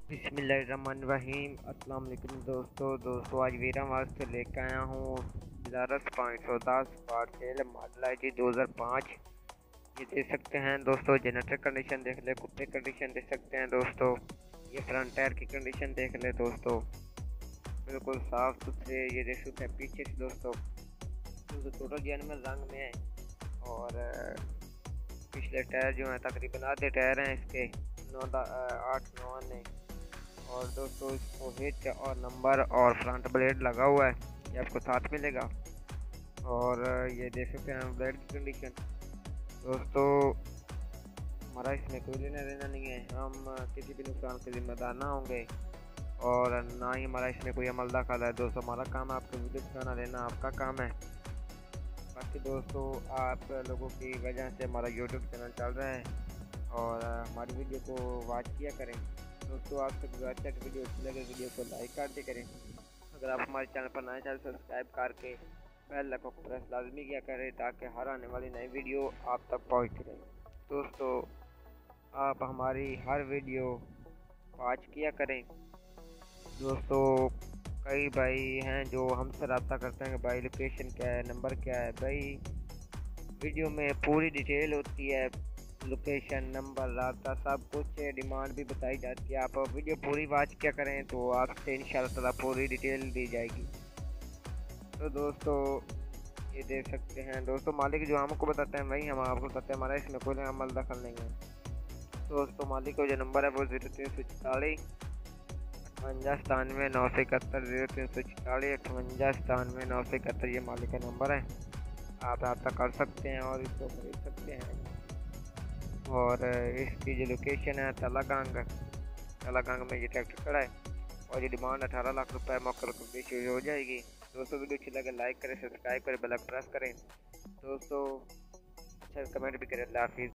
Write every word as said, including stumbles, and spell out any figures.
बिस्मिल्लाहिर्रहमानिर्रहीम। अस्सलाम वालेकुम दोस्तों दोस्तों आज वीरा वास्ते लेकर आया हूँ ज़ारस पाँच सौ दस पार्सेल मॉडल आई जी दो हज़ार पाँच। ये देख सकते हैं दोस्तों, जनरेटर कंडीशन देख ले, कुत्ते कंडीशन देख सकते हैं दोस्तों। ये फ्रंट टायर की कंडीशन देख ले दोस्तों, बिल्कुल साफ़ सुथरे। ये देख सकते हैं पीछे से दोस्तों, टोटल जेनवन रंग में है। और पिछले टायर जो हैं तकरीबन आधे टायर हैं इसके, नौ आठ नौ आने। और दोस्तों इसको हिट और नंबर और फ्रंट ब्लेड लगा हुआ है, ये आपको साथ मिलेगा। और ये देख सकते हैं ब्लेड की कंडीशन दोस्तों। हमारा इसमें कोई लेना देना नहीं है, हम किसी भी नुकसान के जिम्मेदार ना होंगे और ना ही हमारा इसमें कोई अमल दखल है दोस्तों। हमारा काम है आपको वीडियो दिखाना, लेना आपका काम है। बाकी दोस्तों आप लोगों की वजह से हमारा यूट्यूब चैनल चल रहा है और हमारी वीडियो को वॉच किया करें दोस्तों। आपसे गुजारिश है कि वीडियो अच्छी लगे वीडियो को लाइक कर दिया करें। अगर आप हमारे चैनल पर नए चैनल सब्सक्राइब करके बेल आइकन को प्रेस लाजमी किया करें ताकि हर आने वाली नई वीडियो आप तक पहुंचती रहे। दोस्तों आप हमारी हर वीडियो वॉच किया करें दोस्तों। कई भाई हैं जो हमसे रब्ता करते हैं कि भाई लोकेशन क्या है, नंबर क्या है। भाई वीडियो में पूरी डिटेल होती है, लोकेशन, नंबर, रास्ता, सब कुछ, डिमांड भी बताई जाती है। आप वीडियो पूरी वॉच क्या करें तो आपसे इंशाल्लाह ताला पूरी डिटेल दी जाएगी। तो दोस्तों ये देख सकते हैं दोस्तों, मालिक जो हमको बताते हैं वही हम आपको बताते हैं, हमारा इसमें कोई अमल दखल नहीं है दोस्तों। मालिक का जो नंबर है वो जीरो तीन सौ चालीस अठवंजा सतानवे नौ सौ इकहत्तर, जीरो तीन सौ चालीस अठवंजा सतानवे नौ सौ इकहत्तर ये मालिक का नंबर है। आप रब्ता कर सकते हैं और इसको खरीद सकते हैं। और इसकी जो लोकेशन है तलागंग, तलागंग में ये ट्रैक्टर खड़ा है और ये डिमांड अठारह लाख रुपए मौके पर शुरू हो जाएगी दोस्तों। वीडियो अच्छी लगे लाइक करें, सब्सक्राइब करें, बेल आइकन प्रेस करें दोस्तों। अच्छा कमेंट भी करें। अल्लाह हाफिज़।